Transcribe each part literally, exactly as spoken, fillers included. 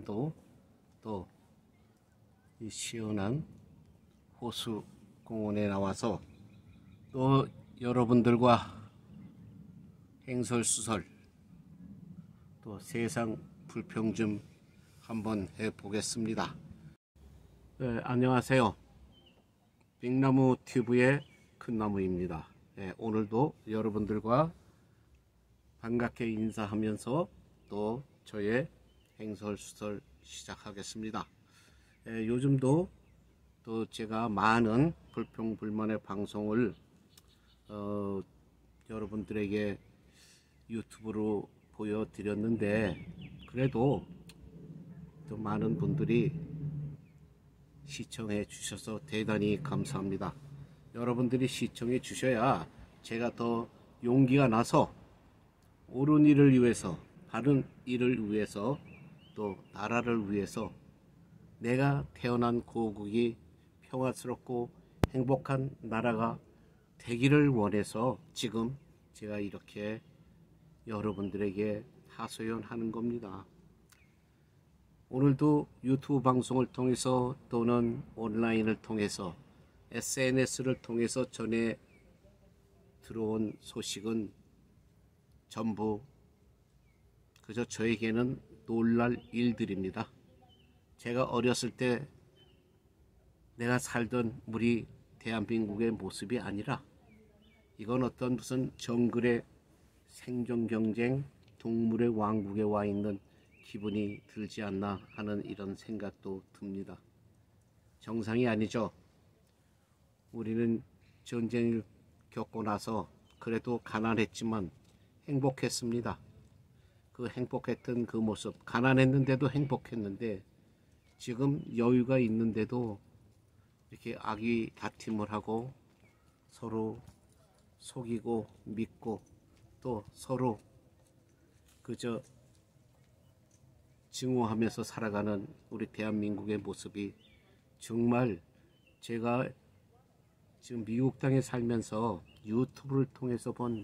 오늘도 또 이 시원한 호수 공원에 나와서 또 여러분들과 행설수설 또 세상 불평 좀 한번 해보겠습니다. 네, 안녕하세요. 빅나무 튜브의 큰나무입니다. 네, 오늘도 여러분들과 반갑게 인사하면서 또 저의 행설수설 시작하겠습니다. 네, 요즘도 또 제가 많은 불평불만의 방송을 어, 여러분들에게 유튜브로 보여드렸는데 그래도 또 많은 분들이 시청해 주셔서 대단히 감사합니다. 여러분들이 시청해 주셔야 제가 더 용기가 나서 옳은 일을 위해서, 바른 일을 위해서, 또 나라를 위해서 내가 태어난 고국이 평화스럽고 행복한 나라가 되기를 원해서 지금 제가 이렇게 여러분들에게 하소연하는 겁니다. 오늘도 유튜브 방송을 통해서 또는 온라인을 통해서 에스엔에스를 통해서 전해 들어온 소식은 전부 그저 저에게는 놀랄 일들입니다. 제가 어렸을 때 내가 살던 우리 대한민국의 모습이 아니라 이건 어떤 무슨 정글의 생존 경쟁, 동물의 왕국에 와 있는 기분이 들지 않나 하는 이런 생각도 듭니다. 정상이 아니죠. 우리는 전쟁을 겪고 나서 그래도 가난했지만 행복했습니다. 그 행복했던 그 모습, 가난했는데도 행복했는데 지금 여유가 있는데도 이렇게 악의 다툼을 하고 서로 속이고 믿고 또 서로 그저 증오하면서 살아가는 우리 대한민국의 모습이 정말 제가 지금 미국 땅에 살면서 유튜브를 통해서 본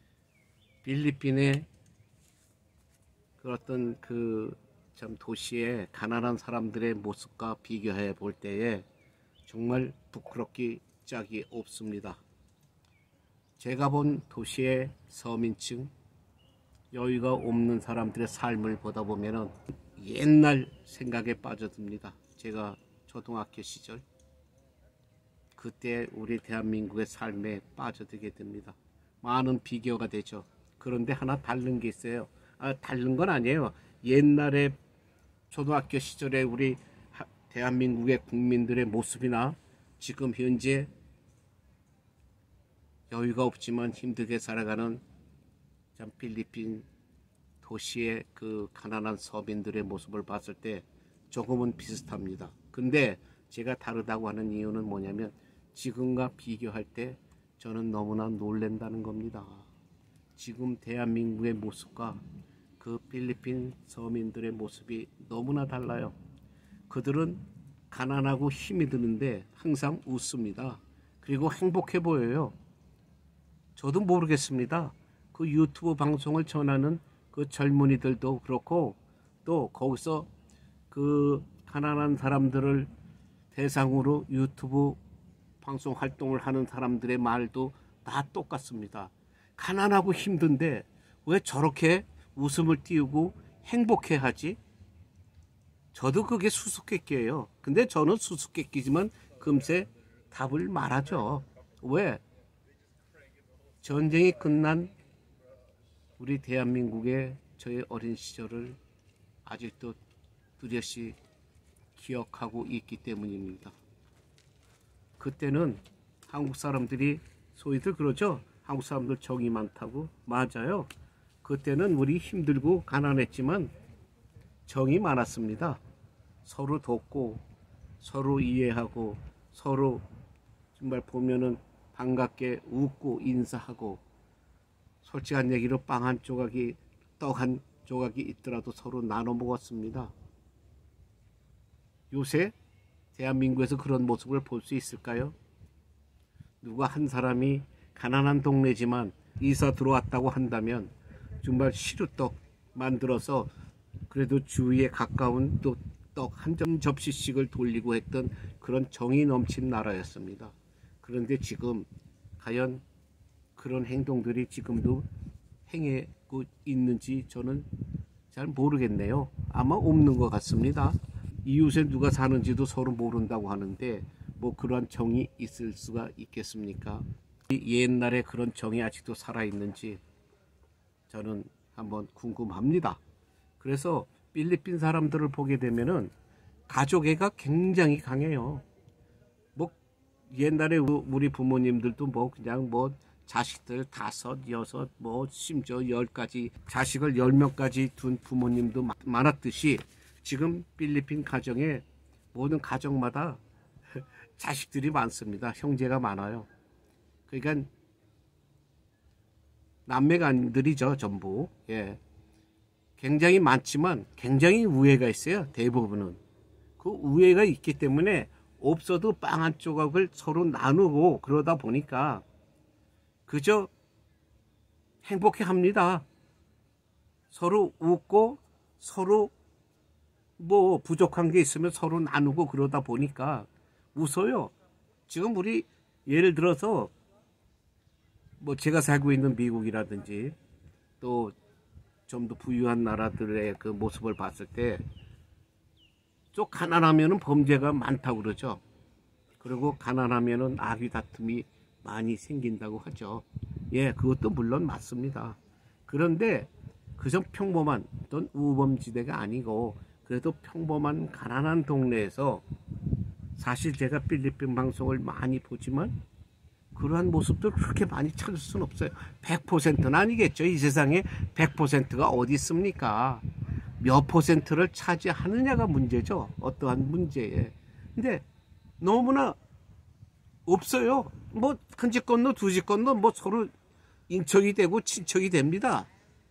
필리핀의 그 어떤 그 참 도시의 가난한 사람들의 모습과 비교해 볼 때에 정말 부끄럽기 짝이 없습니다. 제가 본 도시의 서민층, 여유가 없는 사람들의 삶을 보다 보면은 옛날 생각에 빠져듭니다. 제가 초등학교 시절 그때 우리 대한민국의 삶에 빠져들게 됩니다. 많은 비교가 되죠. 그런데 하나 다른 게 있어요. 아, 다른 건 아니에요. 옛날에 초등학교 시절에 우리 대한민국의 국민들의 모습이나 지금 현재 여유가 없지만 힘들게 살아가는 참 필리핀 도시의 그 가난한 서민들의 모습을 봤을 때 조금은 비슷합니다. 근데 제가 다르다고 하는 이유는 뭐냐면 지금과 비교할 때 저는 너무나 놀란다는 겁니다. 지금 대한민국의 모습과 그 필리핀 서민들의 모습이 너무나 달라요. 그들은 가난하고 힘이 드는데 항상 웃습니다. 그리고 행복해 보여요. 저도 모르겠습니다. 그 유튜브 방송을 전하는 그 젊은이들도 그렇고 또 거기서 그 가난한 사람들을 대상으로 유튜브 방송 활동을 하는 사람들의 말도 다 똑같습니다. 가난하고 힘든데 왜 저렇게 웃음을 띄우고 행복해 하지? 저도 그게 수수께끼예요. 근데 저는 수수께끼지만 금세 답을 말하죠. 왜? 전쟁이 끝난 우리 대한민국의 저의 어린 시절을 아직도 뚜렷이 기억하고 있기 때문입니다. 그때는 한국 사람들이 소위들 그러죠. 한국 사람들 정이 많다고. 맞아요. 그때는 우리 힘들고 가난했지만 정이 많았습니다. 서로 돕고 서로 이해하고 서로 정말 보면은 반갑게 웃고 인사하고 솔직한 얘기로 빵 한 조각이 떡 한 조각이 있더라도 서로 나눠 먹었습니다. 요새 대한민국에서 그런 모습을 볼 수 있을까요? 누가 한 사람이 가난한 동네지만 이사 들어왔다고 한다면 정말 시루떡 만들어서 그래도 주위에 가까운 또 떡 한 점 접시씩을 돌리고 했던 그런 정이 넘친 나라였습니다. 그런데 지금 과연 그런 행동들이 지금도 행하고 있는지 저는 잘 모르겠네요. 아마 없는 것 같습니다. 이웃에 누가 사는지도 서로 모른다고 하는데 뭐 그런 정이 있을 수가 있겠습니까? 옛날에 그런 정이 아직도 살아있는지 저는 한번 궁금합니다. 그래서 필리핀 사람들을 보게 되면은 가족애가 굉장히 강해요. 뭐 옛날에 우리 부모님들도 뭐 그냥 뭐 자식들 다섯, 여섯, 뭐 심지어 열까지 자식을 열 명까지 둔 부모님도 많았듯이 지금 필리핀 가정에 모든 가정마다 자식들이 많습니다. 형제가 많아요. 그러니까 남매간들이죠, 전부. 예. 굉장히 많지만 굉장히 우애가 있어요. 대부분은. 그 우애가 있기 때문에 없어도 빵 한 조각을 서로 나누고 그러다 보니까 그저 행복해 합니다. 서로 웃고 서로 뭐 부족한 게 있으면 서로 나누고 그러다 보니까 웃어요. 지금 우리 예를 들어서 뭐 제가 살고 있는 미국이라든지 또 좀 더 부유한 나라들의 그 모습을 봤을 때 좀 가난하면은 범죄가 많다고 그러죠. 그리고 가난하면은 악의 다툼이 많이 생긴다고 하죠. 예, 그것도 물론 맞습니다. 그런데 그저 평범한 어떤 우범지대가 아니고 그래도 평범한 가난한 동네에서 사실 제가 필리핀 방송을 많이 보지만 그러한 모습들 그렇게 많이 찾을 수는 없어요. 백 퍼센트는 아니겠죠. 이 세상에 백 퍼센트가 어디 있습니까? 몇 퍼센트를 차지하느냐가 문제죠. 어떠한 문제에. 근데 너무나 없어요. 뭐 한 집 건너 두 집 건너 뭐 서로 인척이 되고 친척이 됩니다.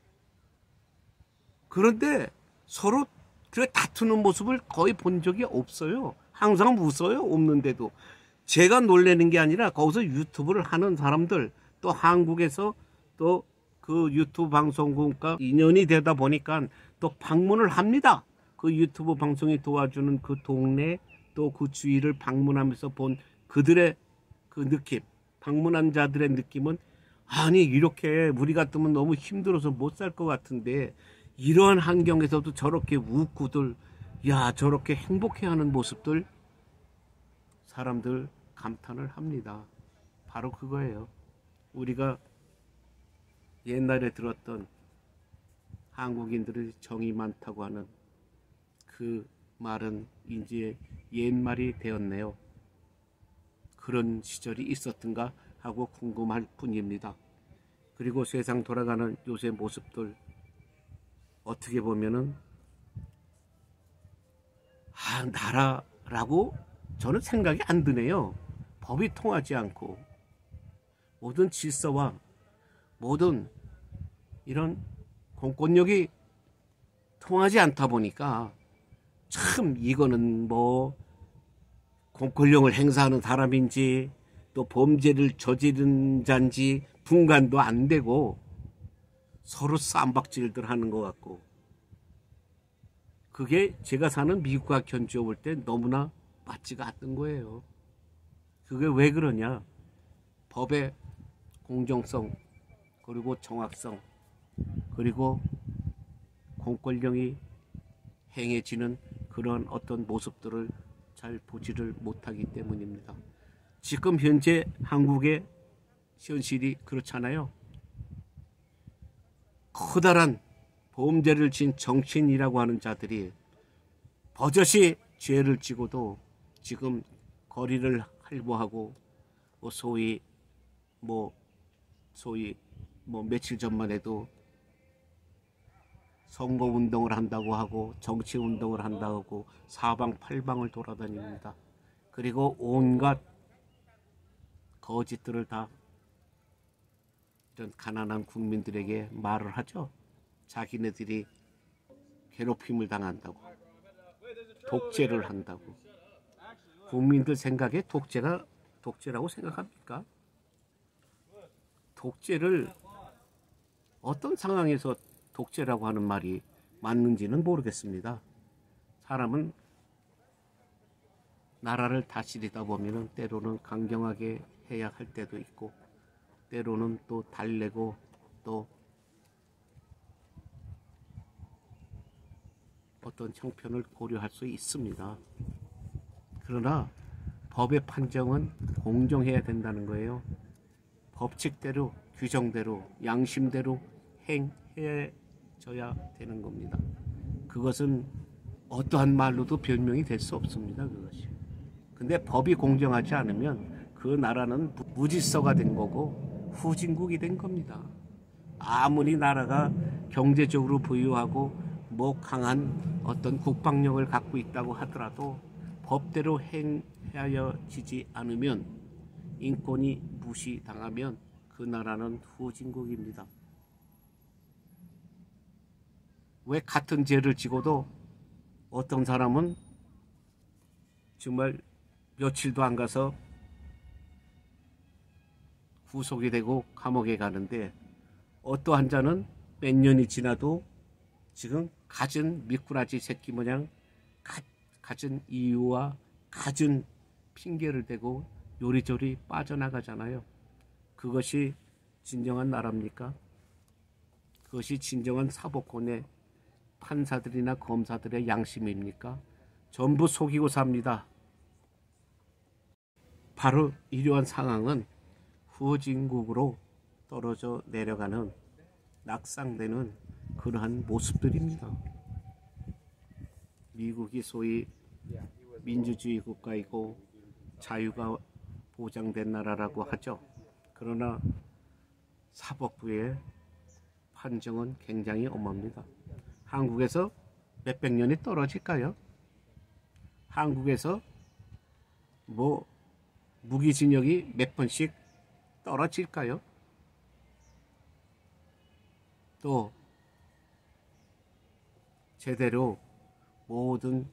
그런데 서로 그래 다투는 모습을 거의 본 적이 없어요. 항상 웃어요. 없는데도. 제가 놀라는 게 아니라 거기서 유튜브를 하는 사람들 또 한국에서 또 그 유튜브 방송국과 인연이 되다 보니까 또 방문을 합니다. 그 유튜브 방송이 도와주는 그 동네 또 그 주위를 방문하면서 본 그들의 그 느낌, 방문한 자들의 느낌은 아니 이렇게 우리 같으면 너무 힘들어서 못 살 것 같은데 이러한 환경에서도 저렇게 웃고들 야 저렇게 행복해하는 모습들 사람들 감탄을 합니다. 바로 그거예요. 우리가 옛날에 들었던 한국인들의 정이 많다고 하는 그 말은 이제 옛말이 되었네요. 그런 시절이 있었던가 하고 궁금할 뿐입니다. 그리고 세상 돌아가는 요새 모습들 어떻게 보면은 아, 나라라고 저는 생각이 안 드네요. 법이 통하지 않고 모든 질서와 모든 이런 공권력이 통하지 않다 보니까 참 이거는 뭐 공권력을 행사하는 사람인지 또 범죄를 저지른 자인지 분간도 안 되고 서로 쌈박질들 하는 것 같고 그게 제가 사는 미국과 견주어 볼 때 너무나 맞지가 않던 거예요. 그게 왜 그러냐? 법의 공정성 그리고 정확성 그리고 공권력이 행해지는 그런 어떤 모습들을 잘 보지를 못하기 때문입니다. 지금 현재 한국의 현실이 그렇잖아요. 커다란 범죄를 진 정치인이라고 하는 자들이 버젓이 죄를 지고도 지금 거리를 할보하고 뭐 소위 뭐 소위 뭐 며칠 전만 해도 선거운동을 한다고 하고 정치운동을 한다고 하고 사방팔방을 돌아다닙니다. 그리고 온갖 거짓들을 다 이런 가난한 국민들에게 말을 하죠. 자기네들이 괴롭힘을 당한다고 독재를 한다고. 국민들 생각에 독재가 독재라고 생각합니까? 독재를 어떤 상황에서 독재라고 하는 말이 맞는지는 모르겠습니다. 사람은 나라를 다스리다 보면은 때로는 강경하게 해야 할 때도 있고, 때로는 또 달래고, 또 어떤 형편을 고려할 수 있습니다. 그러나 법의 판정은 공정해야 된다는 거예요. 법칙대로, 규정대로, 양심대로 행해져야 되는 겁니다. 그것은 어떠한 말로도 변명이 될 수 없습니다. 그것이. 근데 법이 공정하지 않으면 그 나라는 무질서가 된 거고 후진국이 된 겁니다. 아무리 나라가 경제적으로 부유하고 뭐 강한 어떤 국방력을 갖고 있다고 하더라도 법대로 행하여지지 않으면, 인권이 무시당하면 그 나라는 후진국입니다. 왜 같은 죄를 지고도 어떤 사람은 정말 며칠도 안 가서 구속이 되고 감옥에 가는데, 어떠한 자는 몇 년이 지나도 지금 갖은 미꾸라지 새끼 모양 가, 갖은 이유와 갖은 핑계를 대고 요리조리 빠져나가잖아요. 그것이 진정한 나라입니까? 그것이 진정한 사법권의 판사들이나 검사들의 양심입니까? 전부 속이고 삽니다. 바로 이러한 상황은 후진국으로 떨어져 내려가는, 낙상되는 그러한 모습들입니다. 미국이 소위 민주주의 국가이고 자유가 보장된 나라라고 하죠. 그러나 사법부의 판정은 굉장히 엄합니다. 한국에서 몇백 년이 떨어질까요? 한국에서 뭐 무기징역이 몇 번씩 떨어질까요? 또 제대로 모든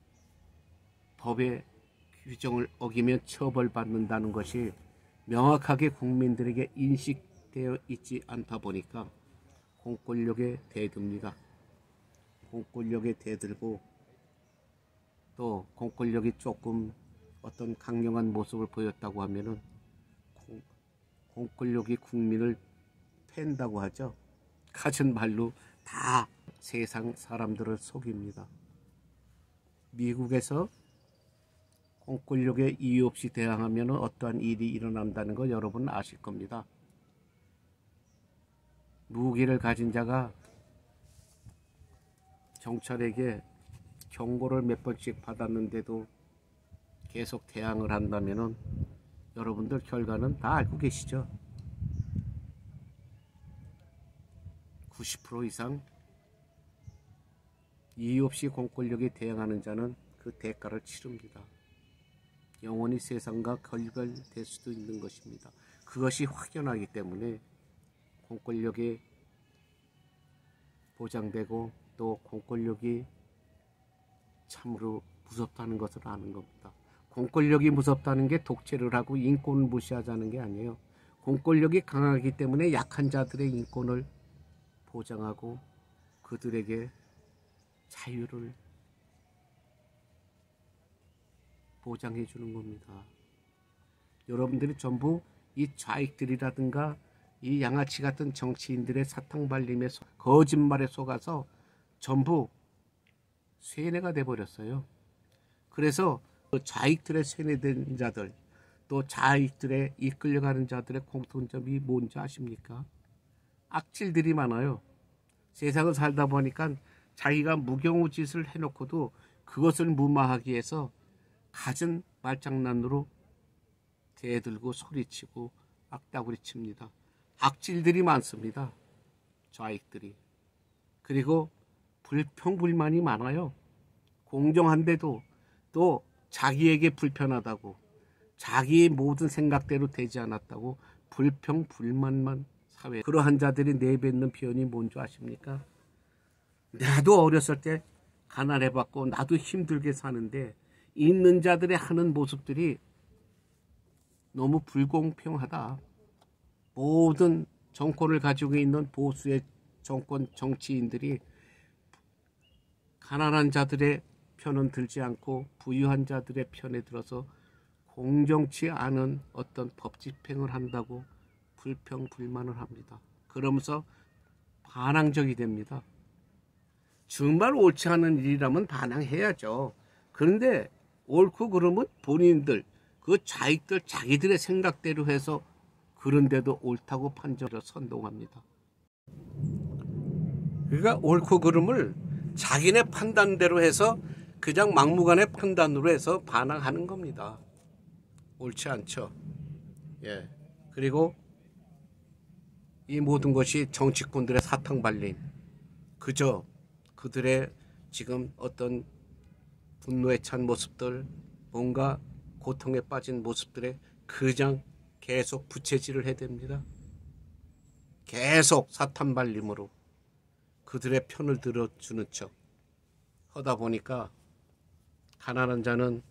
법의 규정을 어기면 처벌받는다는 것이 명확하게 국민들에게 인식되어 있지 않다 보니까 공권력에 대듭니다. 공권력에 대들고, 또 공권력이 조금 어떤 강력한 모습을 보였다고 하면은 공, 공권력이 국민을 팬다고 하죠. 가진 말로 다 세상 사람들을 속입니다. 미국에서 공권력에 이유 없이 대항하면 어떠한 일이 일어난다는 거 여러분 아실 겁니다. 무기를 가진 자가 경찰에게 경고를 몇 번씩 받았는데도 계속 대항을 한다면은 여러분들 결과는 다 알고 계시죠. 구십 퍼센트 이상 이유 없이 공권력에 대항하는 자는 그 대가를 치릅니다. 영원히 세상과 결별될 수도 있는 것입니다. 그것이 확연하기 때문에 공권력에 보장되고 또 공권력이 참으로 무섭다는 것을 아는 겁니다. 공권력이 무섭다는 게 독재를 하고 인권을 무시하자는 게 아니에요. 공권력이 강하기 때문에 약한 자들의 인권을 보장하고 그들에게 자유를 보장해 주는 겁니다. 여러분들이 전부 이 좌익들이라든가 이 양아치 같은 정치인들의 사탕발림에 거짓말에 속아서 전부 쇠뇌가 돼버렸어요. 그래서 좌익들의 쇠뇌된 자들, 또 좌익들의 이끌려가는 자들의 공통점이 뭔지 아십니까? 악질들이 많아요. 세상을 살다 보니까 자기가 무경우짓을 해놓고도 그것을 무마하기 위해서 갖은 말장난으로 대들고 소리치고 악다구리 칩니다. 악질들이 많습니다. 좌익들이. 그리고 불평불만이 많아요. 공정한데도 또 자기에게 불편하다고, 자기의 모든 생각대로 되지 않았다고 불평불만만 사회. 그러한 자들이 내뱉는 표현이 뭔지 아십니까? 나도 어렸을 때 가난해봤고 나도 힘들게 사는데 있는 자들의 하는 모습들이 너무 불공평하다. 모든 정권을 가지고 있는 보수의 정권 정치인들이 가난한 자들의 편은 들지 않고 부유한 자들의 편에 들어서 공정치 않은 어떤 법 집행을 한다고 불평 불만을 합니다. 그러면서 반항적이 됩니다. 정말 옳지 않은 일이라면 반항해야죠. 그런데 옳고 그름은 본인들 그 자익들 자기들의 생각대로 해서 그런데도 옳다고 판정을 선동합니다. 그러니까 옳고 그름을 자기네 판단대로 해서 그냥 막무가내 판단으로 해서 반항하는 겁니다. 옳지 않죠. 예. 그리고 이 모든 것이 정치꾼들의 사탕발림, 그저 그들의 지금 어떤 분노에 찬 모습들, 뭔가 고통에 빠진 모습들에 그냥 계속 부채질을 해댑니다. 계속 사탄발림으로 그들의 편을 들어주는 척 하다 보니까 가난한 자는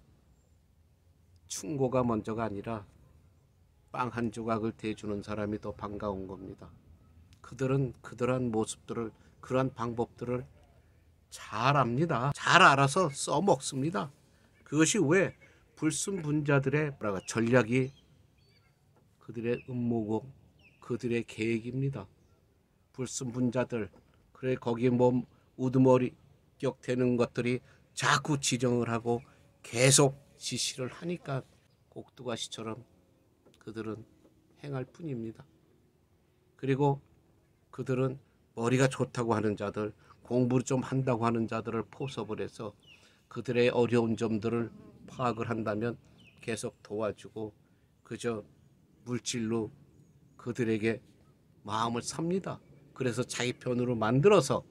충고가 먼저가 아니라 빵 한 조각을 대주는 사람이 더 반가운 겁니다. 그들은 그러한 모습들을, 그러한 방법들을 잘 압니다. 잘 알아서 써먹습니다. 그것이 왜 불순분자들의 뭐랄까 전략이 그들의 음모고 그들의 계획입니다. 불순분자들, 그래 거기 뭐 우두머리 격 되는 것들이 자꾸 지정을 하고 계속 지시를 하니까 꼭두가시처럼 그들은 행할 뿐입니다. 그리고 그들은 머리가 좋다고 하는 자들, 공부를 좀 한다고 하는 자들을 포섭을 해서 그들의 어려운 점들을 파악을 한다면 계속 도와주고 그저 물질로 그들에게 마음을 삽니다. 그래서 자기 편으로 만들어서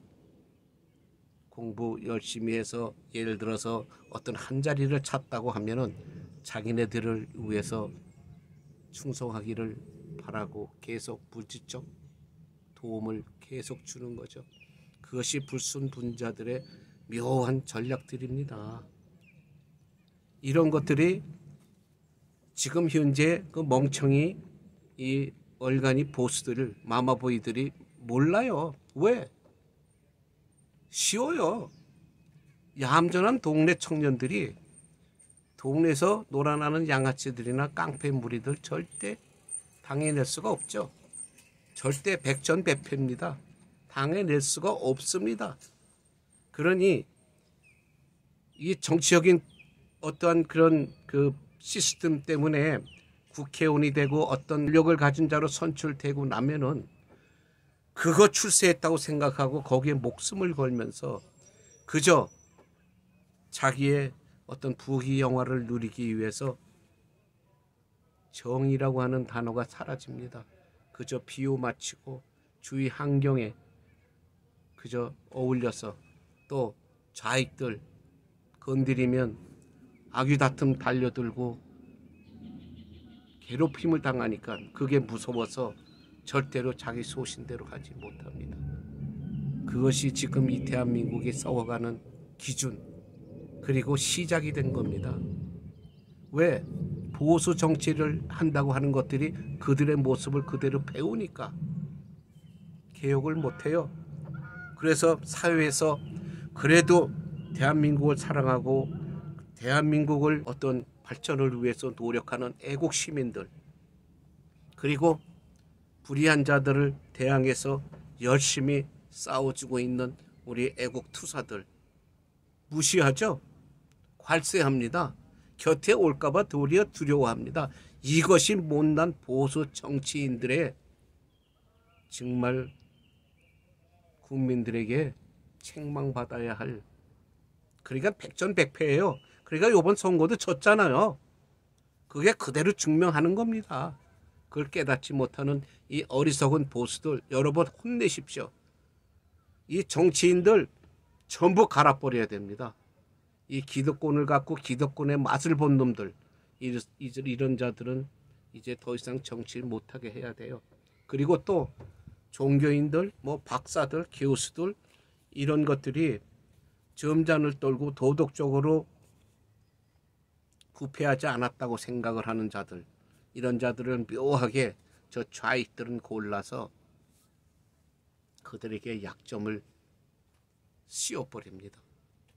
공부 열심히 해서 예를 들어서 어떤 한 자리를 찾다고 하면은 자기네들을 위해서 충성하기를 바라고 계속 물질적 도움을 계속 주는 거죠. 그것이 불순분자들의 묘한 전략들입니다. 이런 것들이 지금 현재 그 멍청이 이 얼간이 보스들을 마마보이들이 몰라요. 왜? 쉬워요. 얌전한 동네 청년들이 동네에서 놀아나는 양아치들이나 깡패 무리들 절대 당해낼 수가 없죠. 절대 백전백패입니다. 당해낼 수가 없습니다. 그러니 이 정치적인 어떠한 그런 그 시스템 때문에 국회의원이 되고 어떤 권력을 가진 자로 선출되고 나면은 그거 출세했다고 생각하고 거기에 목숨을 걸면서 그저 자기의 어떤 부귀 영화를 누리기 위해서 정의라고 하는 단어가 사라집니다. 그저 비유 맞추고 주위 환경에 그저 어울려서 또 좌익들 건드리면 악유다툼 달려들고 괴롭힘을 당하니까 그게 무서워서 절대로 자기 소신대로 하지 못합니다. 그것이 지금 이 대한민국이 싸워가는 기준 그리고 시작이 된 겁니다. 왜? 보수 정치를 한다고 하는 것들이 그들의 모습을 그대로 배우니까 개혁을 못해요. 그래서 사회에서 그래도 대한민국을 사랑하고 대한민국을 어떤 발전을 위해서 노력하는 애국 시민들 그리고 불의한 자들을 대항해서 열심히 싸워주고 있는 우리 애국 투사들 무시하죠? 괄세합니다. 곁에 올까봐 도리어 두려워합니다. 이것이 못난 보수 정치인들의 정말 국민들에게 책망받아야 할 그러니까 백전백패예요. 그러니까 이번 선거도 졌잖아요. 그게 그대로 증명하는 겁니다. 그걸 깨닫지 못하는 이 어리석은 보수들 여러 번 혼내십시오. 이 정치인들 전부 갈아버려야 됩니다. 이 기득권을 갖고 기득권의 맛을 본 놈들 이런 자들은 이제 더 이상 정치를 못하게 해야 돼요. 그리고 또 종교인들, 뭐 박사들, 교수들 이런 것들이 점잔을 떨고 도덕적으로 부패하지 않았다고 생각을 하는 자들 이런 자들은 묘하게 저 좌익들은 골라서 그들에게 약점을 씌워버립니다.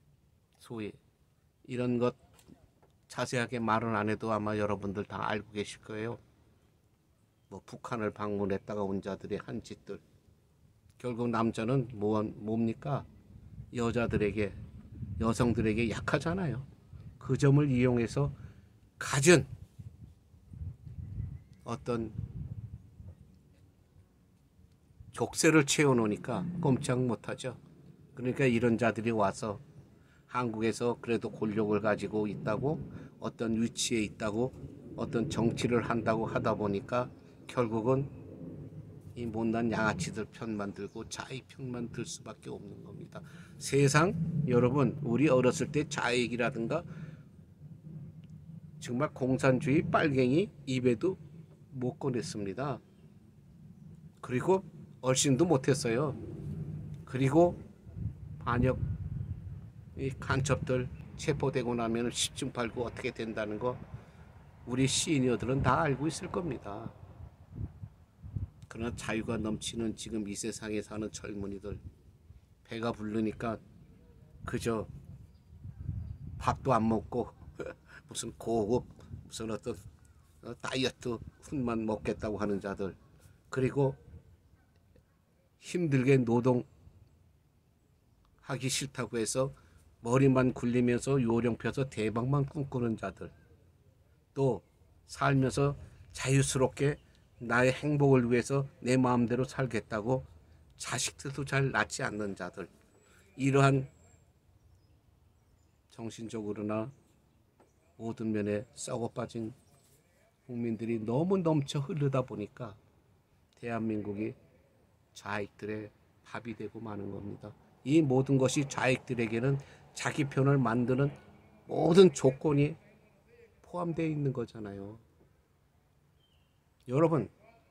소위 이런 것 자세하게 말은 안 해도 아마 여러분들 다 알고 계실 거예요. 뭐 북한을 방문했다가 온 자들의 한 짓들. 결국 남자는 뭐, 뭡니까? 여자들에게, 여성들에게 약하잖아요. 그 점을 이용해서 갖은 어떤 족쇄를 채워놓으니까 꼼짝 못하죠. 그러니까 이런 자들이 와서 한국에서 그래도 권력을 가지고 있다고, 어떤 위치에 있다고, 어떤 정치를 한다고 하다 보니까 결국은 이 못난 양아치들 편만 들고 자익 편만 들 수밖에 없는 겁니다. 세상 여러분, 우리 어렸을 때 자익이라든가 정말 공산주의 빨갱이 입에도 못 꺼냈습니다. 그리고 얼씬도 못했어요. 그리고 반역 이 간첩들 체포되고 나면 십중팔구 어떻게 된다는 거 우리 시니어들은 다 알고 있을 겁니다. 그러나 자유가 넘치는 지금 이 세상에 사는 젊은이들, 배가 부르니까 그저 밥도 안 먹고 무슨 고급 무슨 어떤 다이어트 훈만 먹겠다고 하는 자들, 그리고 힘들게 노동하기 싫다고 해서 머리만 굴리면서 요령 펴서 대박만 꿈꾸는 자들, 또 살면서 자유스럽게 나의 행복을 위해서 내 마음대로 살겠다고 자식들도 잘 낳지 않는 자들, 이러한 정신적으로나 모든 면에 썩어 빠진 국민들이 너무 넘쳐 흐르다 보니까 대한민국이 좌익들의 밥이 되고 마는 겁니다. 이 모든 것이 좌익들에게는 자기 편을 만드는 모든 조건이 포함되어 있는 거잖아요. 여러분,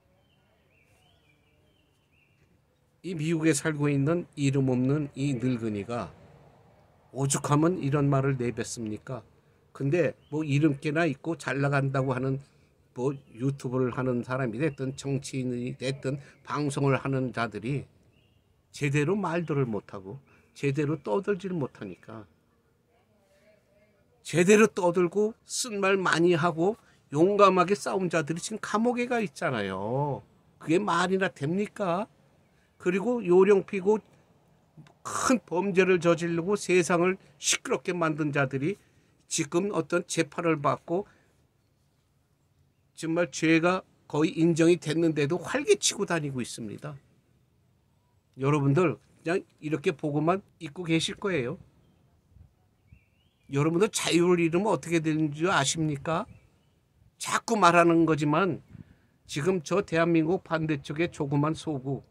이 미국에 살고 있는 이름 없는 이 늙은이가 오죽하면 이런 말을 내뱉습니까? 근데 뭐 이름께나 있고 잘 나간다고 하는 뭐 유튜브를 하는 사람이 됐든 정치인이 됐든 방송을 하는 자들이 제대로 말들을 못하고 제대로 떠들지를 못하니까, 제대로 떠들고 쓴 말 많이 하고 용감하게 싸운 자들이 지금 감옥에 가 있잖아요. 그게 말이나 됩니까? 그리고 요령 피고 큰 범죄를 저지르고 세상을 시끄럽게 만든 자들이 지금 어떤 재판을 받고 정말 죄가 거의 인정이 됐는데도 활개치고 다니고 있습니다. 여러분들 그냥 이렇게 보고만 있고 계실 거예요. 여러분들 자유를 잃으면 어떻게 되는 줄 아십니까? 자꾸 말하는 거지만 지금 저 대한민국 반대쪽에 조그만 소국,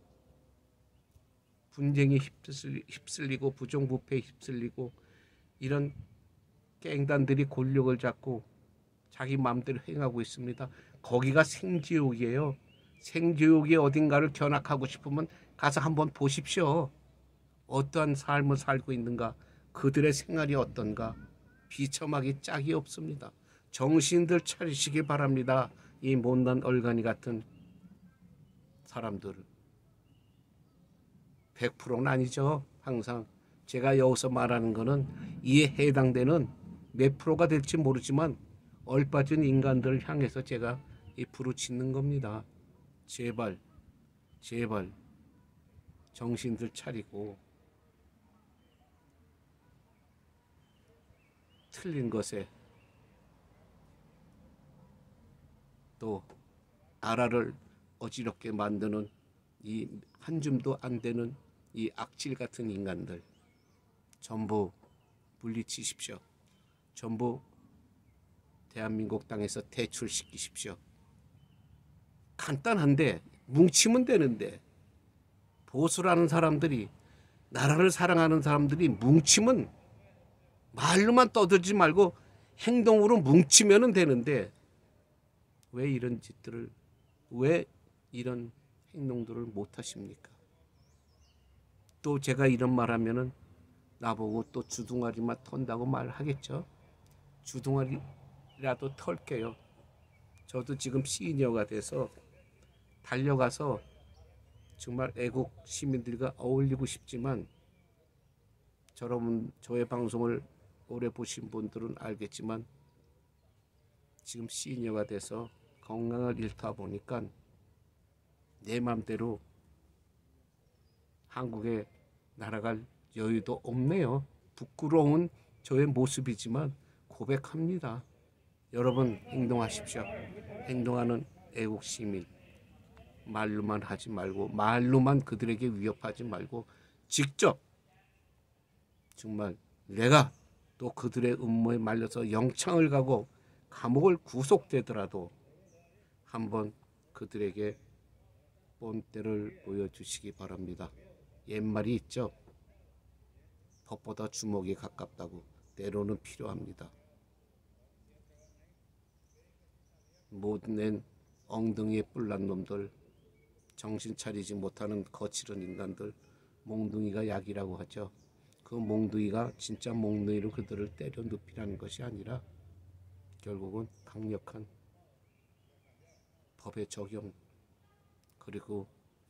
분쟁이 휩쓸리고 부정부패에 휩쓸리고 이런 깽단들이 권력을 잡고 자기 마음대로 행하고 있습니다. 거기가 생지옥이에요. 생지옥이 어딘가를 견학하고 싶으면 가서 한번 보십시오. 어떠한 삶을 살고 있는가, 그들의 생활이 어떤가, 비참하기 짝이 없습니다. 정신들 차리시기 바랍니다. 이 못난 얼간이 같은 사람들을. 백 퍼센트는 아니죠. 항상 제가 여기서 말하는 거는 이에 해당되는 몇 프로가 될지 모르지만 얼빠진 인간들을 향해서 제가 이 부르짖는 겁니다. 제발 제발 정신들 차리고 틀린 것에 또 나라를 어지럽게 만드는 이 한 줌도 안 되는 이 악질 같은 인간들 전부 물리치십시오. 전부 대한민국 땅에서 퇴출시키십시오. 간단한데 뭉치면 되는데, 보수라는 사람들이, 나라를 사랑하는 사람들이 뭉치면, 말로만 떠들지 말고 행동으로 뭉치면 되는데 왜 이런 짓들을, 왜 이런 행동들을 못 하십니까? 또 제가 이런 말하면은 나보고 또 주둥아리만 턴다고 말하겠죠. 주둥아리라도 털게요. 저도 지금 시니어가 돼서 달려가서 정말 애국 시민들과 어울리고 싶지만, 여러분 저의 방송을 오래 보신 분들은 알겠지만 지금 시니어가 돼서 건강을 잃다 보니까 내 맘대로 한국에 날아갈 여유도 없네요. 부끄러운 저의 모습이지만 고백합니다. 여러분 행동하십시오. 행동하는 애국 시민. 말로만 하지 말고 말로만 그들에게 위협하지 말고 직접 정말 내가 또 그들의 음모에 말려서 영창을 가고 감옥을 구속되더라도 한번 그들에게 본때를 보여주시기 바랍니다. 옛말이 있죠. 법보다 주먹이 가깝다고. 때로는 필요합니다. 못낸 엉덩이에 뿔난 놈들, 정신 차리지 못하는 거칠은 인간들, 몽둥이가 약이라고 하죠. 그 몽둥이가 진짜 몽둥이로 그들을 때려 눕히라는 것이 아니라 결국은 강력한 법의 적용 그리고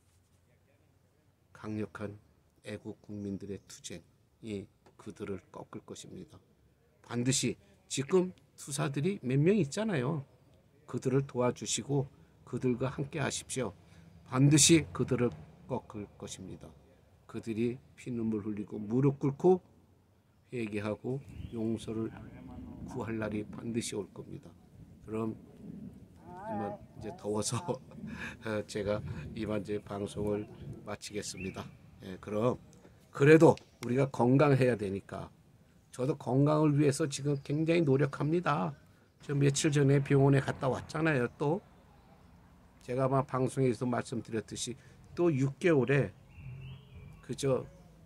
강력한 애국 국민들의 투쟁이 그들을 꺾을 것입니다. 반드시 지금 수사들이 몇 명 있잖아요. 그들을 도와주시고 그들과 함께 하십시오. 반드시 그들을 꺾을 것입니다. 그들이 피눈물 흘리고 무릎 꿇고 회개하고 용서를 구할 날이 반드시 올 겁니다. 그럼 이만 이제 더워서 제가 이만 제 방송을 마치겠습니다. 예, 그럼 그래도 우리가 건강해야 되니까 저도 건강을 위해서 지금 굉장히 노력합니다. 저 며칠 전에 병원에 갔다 왔잖아요. 또 제가 아마 방송에서 말씀드렸듯이 또 육 개월에 그저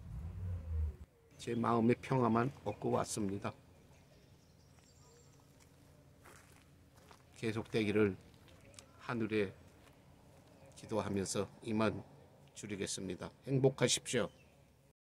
제 마음의 평화만 얻고 왔습니다. 계속되기를 하늘에 기도하면서 이만 줄이겠습니다. 행복하십시오.